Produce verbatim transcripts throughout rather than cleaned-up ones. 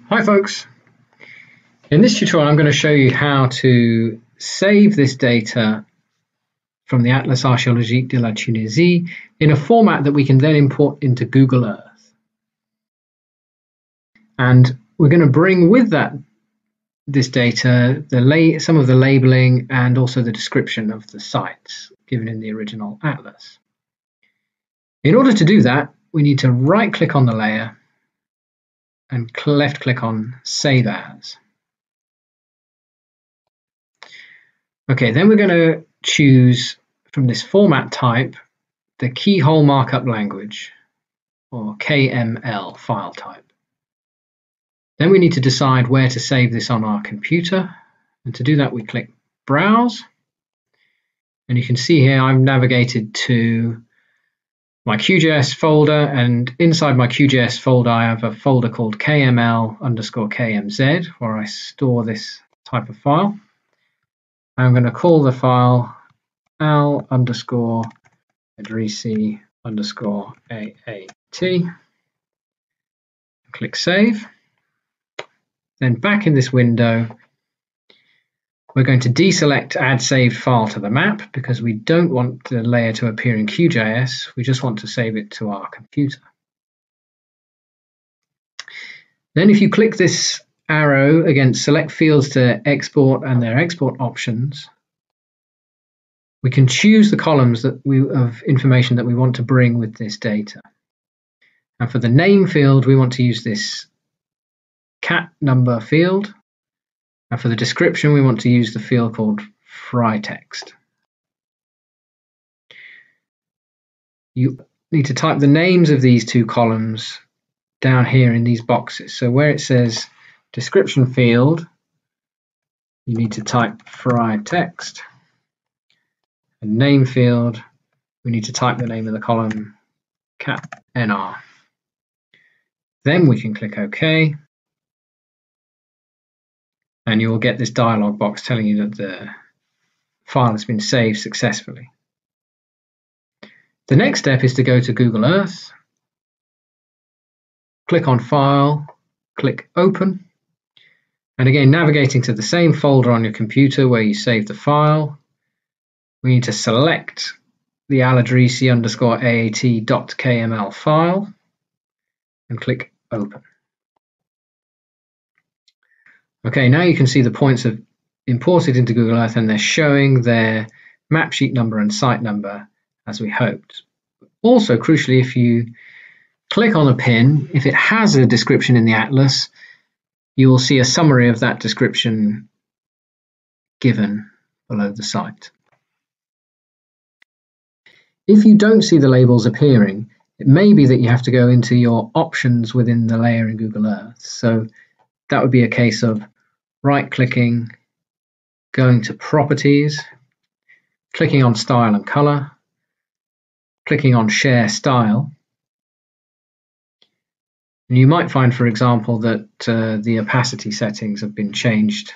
Hi folks, in this tutorial I'm going to show you how to save this data from the Atlas Archéologique de la Tunisie in a format that we can then import into Google Earth. And we're going to bring with that this data the la some of the labeling and also the description of the sites given in the original atlas. In order to do that, we need to right click on the layer and left click on Save As. Okay, then we're going to choose from this format type the keyhole markup language, or K M L file type. Then we need to decide where to save this on our computer, and to do that we click Browse, and you can see here I've navigated to my Q G I S folder, and inside my Q G I S folder I have a folder called K M L underscore K M Z where I store this type of file. I'm going to call the file al underscore Idrissi underscore A A T. Click Save. Then back in this window we're going to deselect Add Saved File to the map because we don't want the layer to appear in Q G I S, we just want to save it to our computer. Then if you click this arrow against Select Fields to Export and their export options, we can choose the columns that we, of information that we want to bring with this data. And for the name field we want to use this cat number field. And for the description, we want to use the field called Fritext. You need to type the names of these two columns down here in these boxes. So where it says description field, you need to type Fritext. And name field, we need to type the name of the column cat N R. Then we can click OK. And you will get this dialog box telling you that the file has been saved successfully. The next step is to go to Google Earth, click on File, click Open, and again navigating to the same folder on your computer where you saved the file, we need to select the al-Idrissi underscore A A T dot K M L file and click Open. Okay, now you can see the points have imported into Google Earth and they're showing their map sheet number and site number as we hoped. Also, crucially, if you click on a pin, if it has a description in the atlas, you will see a summary of that description given below the site. If you don't see the labels appearing, it may be that you have to go into your options within the layer in Google Earth. So that would be a case of right-clicking, going to Properties, clicking on Style and Color, clicking on Share Style. And you might find, for example, that uh, the opacity settings have been changed,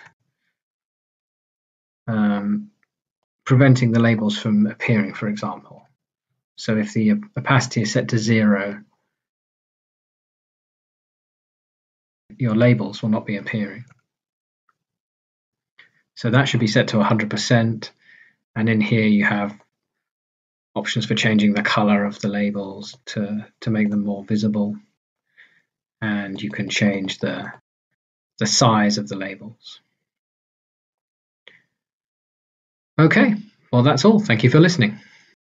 um, preventing the labels from appearing, for example. So if the opacity is set to zero, your labels will not be appearing. So that should be set to one hundred percent, and in here you have options for changing the color of the labels to, to make them more visible, and you can change the, the size of the labels. Okay, well that's all. Thank you for listening.